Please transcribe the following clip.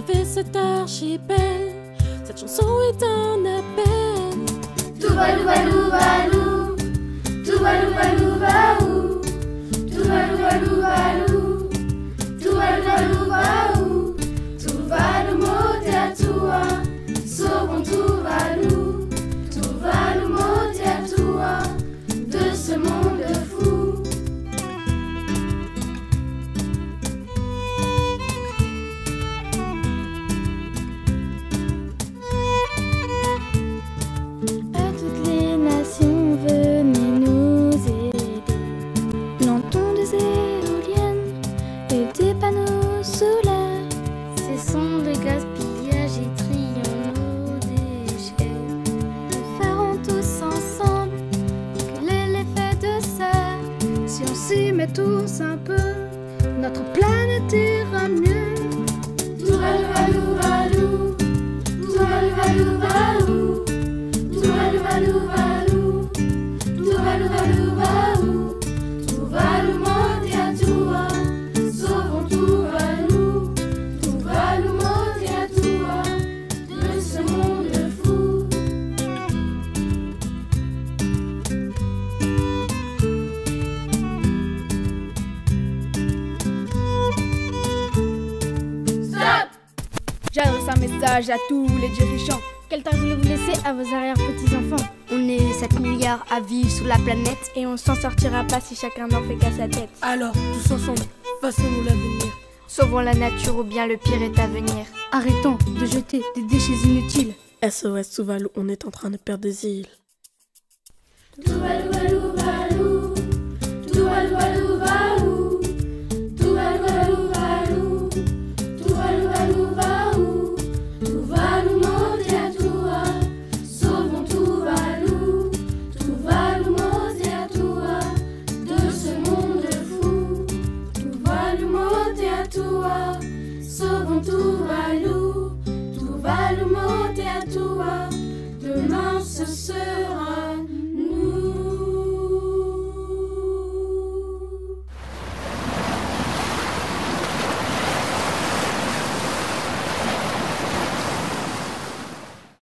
sauver cet archipel. Cette chanson est un appel. Tuvalu valu valu, tuvalu valu valu, tuvalu valu valu, tuvalu valu valu, tuvalu moja tua, sauvons Tuvalu, Tuvalu moja tua, de ce monde fou. À toutes les nations, venez nous aider. Plantons des éoliennes et des panneaux solaires. Cessons le gaspillage et trions nos déchets. Nous ferons tous ensemble quel est l'effet de serre. Si on s'y met tous un peu, notre planète ira mieux. Tuvalu valu valu, Tuvalu valu valu, Tuvalu valu valu, Tuvalu valu valu, Tuvalu moja tua, sauvons Tuvalu, Tuvalu moja tua, de ce monde fou. Stop! J'adresse un message à tous les dirigeants. Quelle tâche voulez-vous laisser à vos arrière-petits-enfants? On est 7 milliards à vivre sur la planète et on s'en sortira pas si chacun n'en fait qu'à sa tête. Alors, tous ensemble, façonnons l'avenir. Sauvons la nature ou bien le pire est à venir. Arrêtons de jeter des déchets inutiles. SOS Tuvalu, on est en train de perdre des îles. Tuvalu